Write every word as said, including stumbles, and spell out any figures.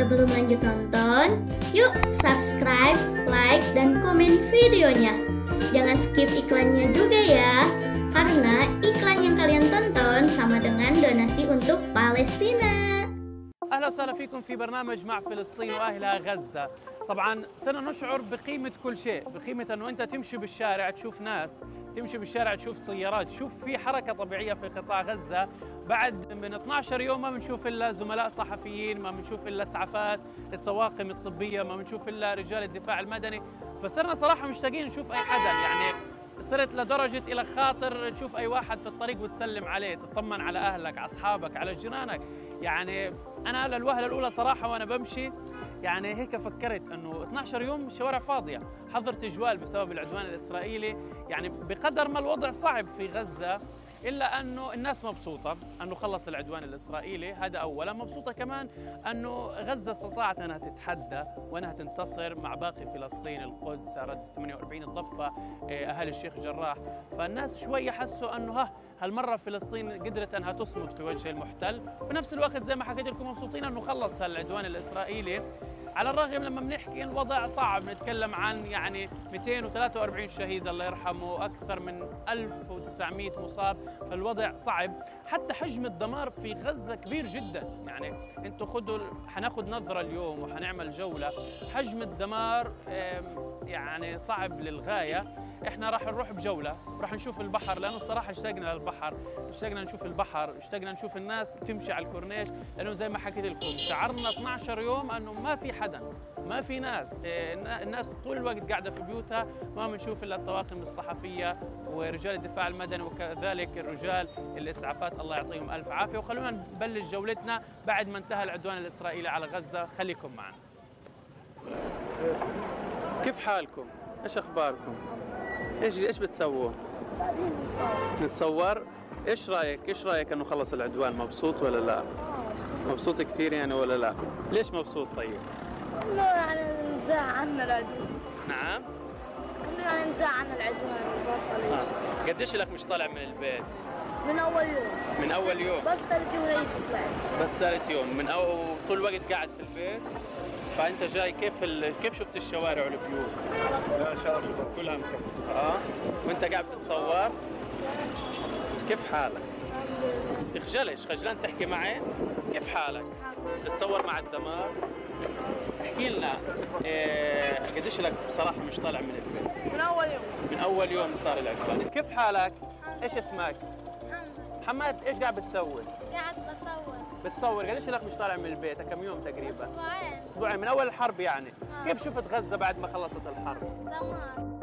Sebelum lanjut nonton, yuk subscribe, like, dan komen videonya. Jangan skip iklannya juga ya, karena iklan yang kalian tonton sama dengan donasi untuk Palestina. أهلا وسهلا فيكم في برنامج مع فلسطين وأهلها غزة. طبعا صرنا نشعر بقيمة كل شيء، بقيمة أنه أنت تمشي بالشارع تشوف ناس، تمشي بالشارع تشوف سيارات، تشوف في حركة طبيعية في قطاع غزة. بعد من اثني عشر يوم ما بنشوف إلا زملاء صحفيين، ما بنشوف إلا إسعافات الطواقم الطبية، ما بنشوف إلا رجال الدفاع المدني. فصرنا صراحة مشتاقين نشوف أي حدا، يعني صرت لدرجة إلى خاطر تشوف أي واحد في الطريق وتسلم عليه، تطمن على أهلك، على أصحابك، على جيرانك. يعني أنا للوهلة الأولى صراحة وأنا بمشي يعني هيك فكرت إنه اثني عشر يوم الشوارع فاضية، حظر تجوال بسبب العدوان الإسرائيلي. يعني بقدر ما الوضع صعب في غزة إلا أنه الناس مبسوطة أنه خلص العدوان الإسرائيلي، هذا أولا. مبسوطة كمان أنه غزة استطاعت أنها تتحدى وأنها تنتصر مع باقي فلسطين، القدس، أراد ثمانية وأربعين الضفة، أهالي الشيخ جراح. فالناس شوية حسوا أنه ها هالمرة فلسطين قدرت أنها تصمد في وجه المحتل. في نفس الوقت زي ما حكيت لكم مبسوطين أنه خلص هالعدوان الإسرائيلي، على الرغم لما بنحكي الوضع صعب، نتكلم عن يعني مئتين وثلاثة وأربعين شهيد الله يرحمه، أكثر من ألف وتسعمئة مصاب. فالوضع صعب، حتى حجم الدمار في غزة كبير جدا. يعني انتم خذوا، حناخذ نظرة اليوم وحنعمل جولة. حجم الدمار يعني صعب للغاية. احنا راح نروح بجولة، راح نشوف البحر، لأنه بصراحة اشتقنا للبحر، اشتقنا نشوف البحر، اشتقنا نشوف الناس بتمشي على الكورنيش، لأنه زي ما حكيت لكم شعرنا اثني عشر يوم أنه ما في حدا، ما في ناس، الناس طول الوقت قاعدة في بيوتها، ما بنشوف إلا الطواقم الصحفية ورجال الدفاع المدني وكذلك الرجال الإسعافات، الله يعطيهم ألف عافية. وخلونا نبلش جولتنا بعد ما انتهى العدوان الإسرائيلي على غزة. خليكم معنا. كيف حالكم؟ ايش اخباركم؟ ايش ايش بتسووا؟ قاعدين نصور. نتصور؟ ايش رايك؟ ايش رايك انه خلص العدوان؟ مبسوط ولا لا؟ مبسوط كثير يعني ولا لا؟ ليش مبسوط طيب؟ انه يعني نزاع عنا العدوان. نعم؟ انه يعني نزاع عنا العدوان وبطل. آه. قديش لك مش طالع من البيت؟ من اول يوم. من اول يوم؟ بس ثالث يوم هيك طلعت. بس ثالث يوم من أو طول الوقت قاعد في البيت؟ فانت جاي كيف ال... كيف شفت الشوارع والبيوت؟ ما شاء الله شوف كلها مكسره. اه وانت قاعد تتصور؟ كيف حالك؟ تخجلش؟ خجلان تحكي معي؟ كيف حالك؟ تتصور مع الدمار؟ احكي لنا إيه قديش لك بصراحه مش طالع من البيت؟ من اول يوم. من اول يوم صار العدوان. كيف حالك؟ ايش اسمك؟ محمد. محمد. ايش قاعد بتسوي؟ قاعد بصور. بتصور. قديش لك مش طالع من البيت؟ كم يوم تقريبا؟ اسبوعين. اسبوعين من اول الحرب يعني. آه. كيف شفت غزة بعد ما خلصت الحرب؟ دمار.